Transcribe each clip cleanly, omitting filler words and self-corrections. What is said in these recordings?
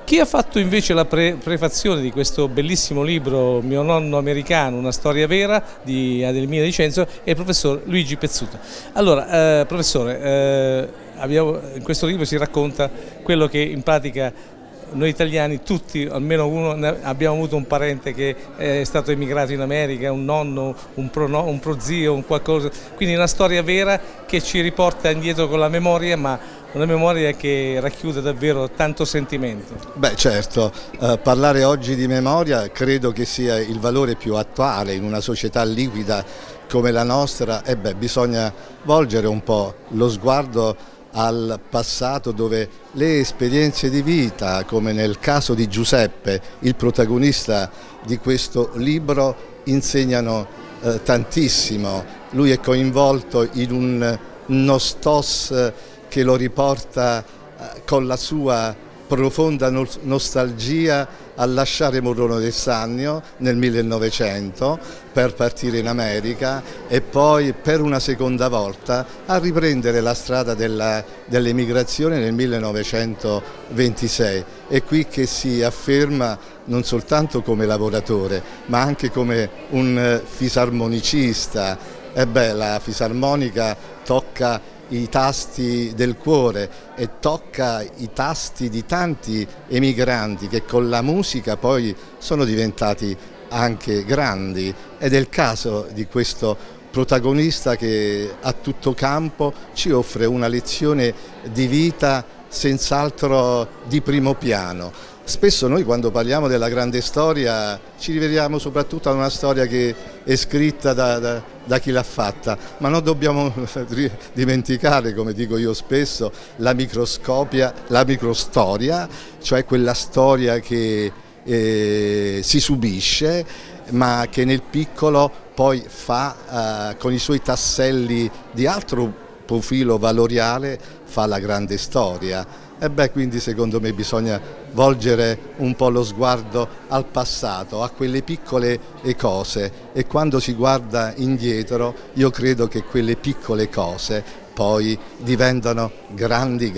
Chi ha fatto invece la prefazione di questo bellissimo libro Mio nonno americano, una storia vera di Adelmira Di Cenzo è il professor Luigi Pezzuto. Allora, professore, in questo libro si racconta quello che in pratica noi italiani tutti, almeno uno, abbiamo avuto un parente che è stato emigrato in America, un nonno, un prozio, un qualcosa, quindi una storia vera che ci riporta indietro con la memoria, ma una memoria che racchiude davvero tanto sentimento. Beh, certo, parlare oggi di memoria credo che sia il valore più attuale in una società liquida come la nostra. Bisogna volgere un po' lo sguardo al passato, dove le esperienze di vita, come nel caso di Giuseppe, il protagonista di questo libro, insegnano tantissimo. Lui è coinvolto in un nostos che lo riporta con la sua profonda nostalgia a lasciare Morrone del Sannio nel 1900 per partire in America e poi per una seconda volta a riprendere la strada dell'emigrazione nel 1926. È qui che si afferma non soltanto come lavoratore ma anche come un fisarmonicista. La fisarmonica tocca i tasti del cuore e tocca i tasti di tanti emigranti che con la musica poi sono diventati anche grandi, ed è il caso di questo protagonista che a tutto campo ci offre una lezione di vita senz'altro di primo piano. Spesso noi quando parliamo della grande storia ci riferiamo soprattutto a una storia che è scritta da chi l'ha fatta, ma non dobbiamo dimenticare, come dico io spesso, la microstoria, cioè quella storia che si subisce ma che nel piccolo poi fa con i suoi tasselli di altro profilo valoriale, fa la grande storia. Quindi secondo me bisogna volgere un po' lo sguardo al passato, a quelle piccole cose, e quando si guarda indietro io credo che quelle piccole cose poi diventano grandi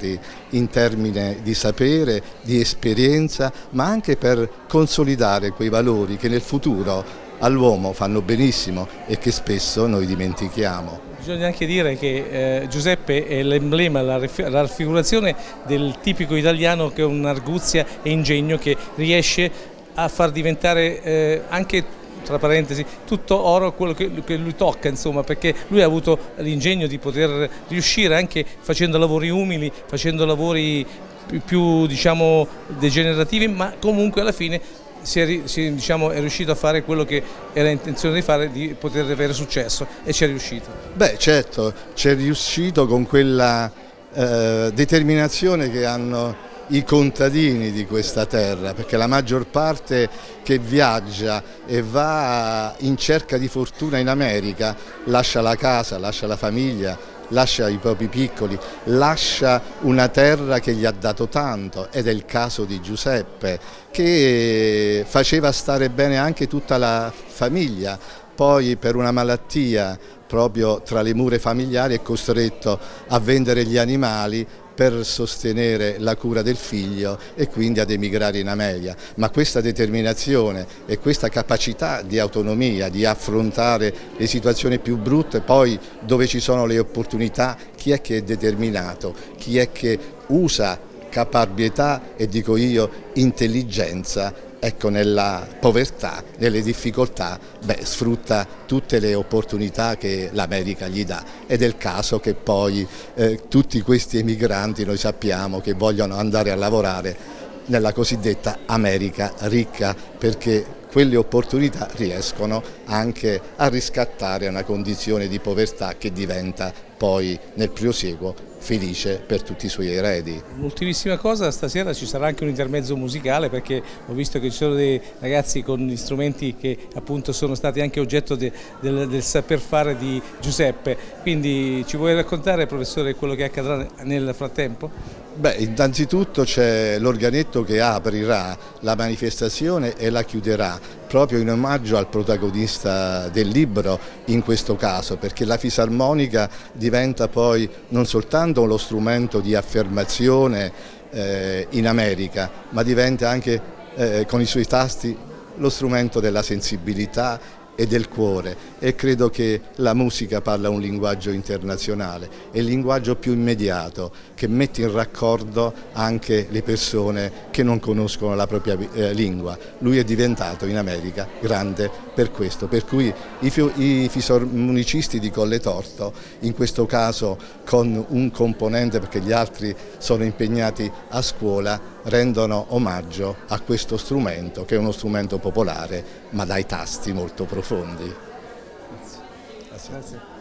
in termini di sapere, di esperienza, ma anche per consolidare quei valori che nel futuro all'uomo fanno benissimo e che spesso noi dimentichiamo. Bisogna anche dire che Giuseppe è l'emblema, la raffigurazione del tipico italiano che ha un'arguzia e ingegno che riesce a far diventare anche, tra parentesi, tutto oro quello che lui tocca, insomma, perché lui ha avuto l'ingegno di poter riuscire anche facendo lavori umili, facendo lavori più diciamo degenerativi, ma comunque alla fine è riuscito a fare quello che era intenzione di fare, di poter avere successo, e ci è riuscito. Certo, ci è riuscito con quella determinazione che hanno i contadini di questa terra, perché la maggior parte che viaggia e va in cerca di fortuna in America lascia la casa, lascia la famiglia, lascia i propri piccoli, lascia una terra che gli ha dato tanto, ed è il caso di Giuseppe, che faceva stare bene anche tutta la famiglia. Poi per una malattia proprio tra le mura familiari è costretto a vendere gli animali per sostenere la cura del figlio e quindi ad emigrare in America. Ma questa determinazione e questa capacità di autonomia, di affrontare le situazioni più brutte, poi dove ci sono le opportunità, chi è che è determinato, chi è che usa caparbietà e, dico io, intelligenza, ecco, nella povertà, nelle difficoltà, sfrutta tutte le opportunità che l'America gli dà, ed è il caso che poi tutti questi emigranti noi sappiamo che vogliono andare a lavorare nella cosiddetta America ricca, perché quelle opportunità riescono anche a riscattare una condizione di povertà che diventa poi nel prosieguo felice per tutti i suoi eredi. Ultimissima cosa, stasera ci sarà anche un intermezzo musicale, perché ho visto che ci sono dei ragazzi con gli strumenti che appunto sono stati anche oggetto del saper fare di Giuseppe, quindi ci vuoi raccontare, professore, quello che accadrà nel frattempo? Innanzitutto c'è l'organetto che aprirà la manifestazione e la chiuderà, proprio in omaggio al protagonista del libro in questo caso, perché la fisarmonica diventa poi non soltanto lo strumento di affermazione in America, ma diventa anche con i suoi tasti lo strumento della sensibilità e del cuore, e credo che la musica parla un linguaggio internazionale, è il linguaggio più immediato che mette in raccordo anche le persone che non conoscono la propria lingua. Lui è diventato in America grande per questo, per cui i fisarmonicisti di Colletorto, in questo caso con un componente perché gli altri sono impegnati a scuola, rendono omaggio a questo strumento che è uno strumento popolare ma dai tasti molto profondi. Grazie.